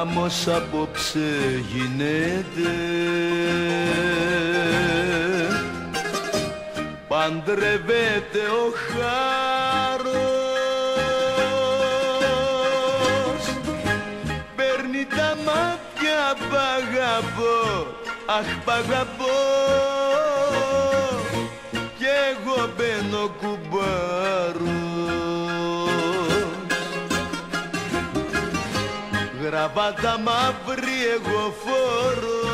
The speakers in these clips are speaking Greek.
γάμος απόψε γίνεται, παντρεύεται ο χάρος, παίρνει τα μάτια π' αγαπώ, αχ π' αγαπώ, κι εγώ μπαίνω κουμπάρος. Γραβάτα μαύρη εγώ φορώ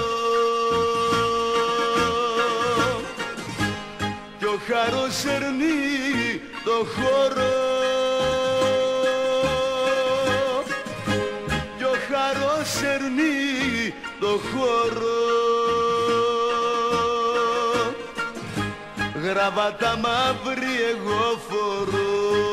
κι ο χαρός ερνεί το χώρο, κι ο χαρός ερνεί το χώρο. Γραβάτα μαύρη εγώ φορώ.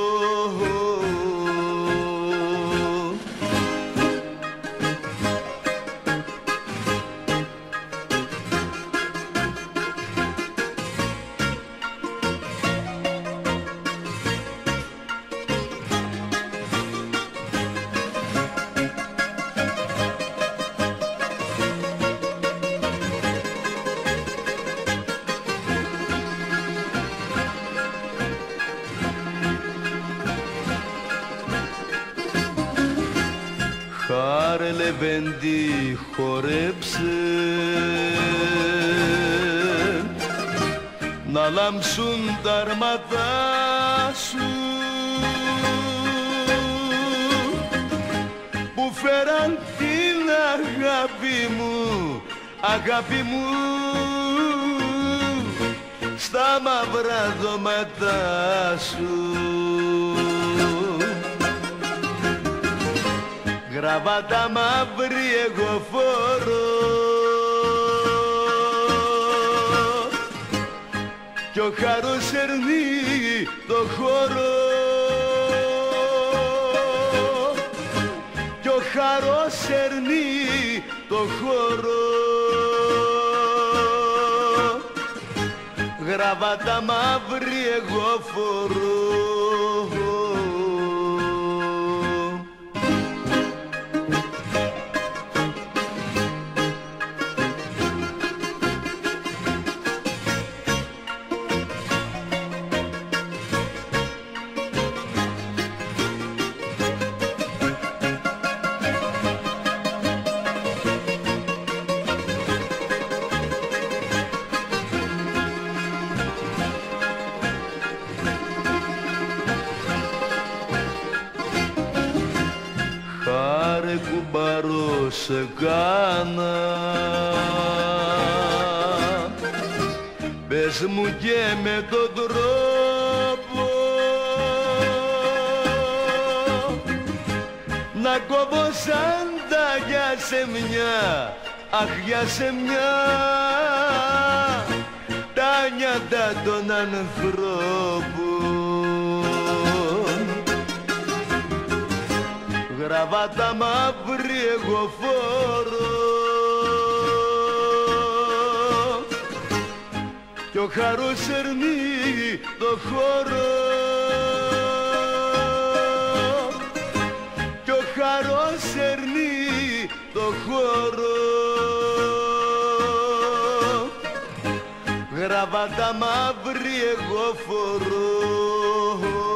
Χάρε Λεβέντη χορέψε, να λάμψουν τα αρματά σου που φέραν την αγάπη μου, αγάπη μου, στα μαύρα δώματά σου. Γραβάτα μαύρη εγώ φορώ κι ο χαρός ερνεί το χώρο, κι ο χαρός ερνεί το χώρο. Γραβάτα μαύρη εγώ φορώ. Χάρε κουμπάρο σε κάνα, πες μου και με τον τρόπο να κόβω σαν τα για σε μια, αχ για σε μια, τα νιάτα των ανθρώπων. Γραβάτα μαύρη εγώ φορώ κι ο χαρός ερνεί το χώρο, κι ο χαρός ερνεί το χώρο. Γραβάτα μαύρη εγώ φορώ.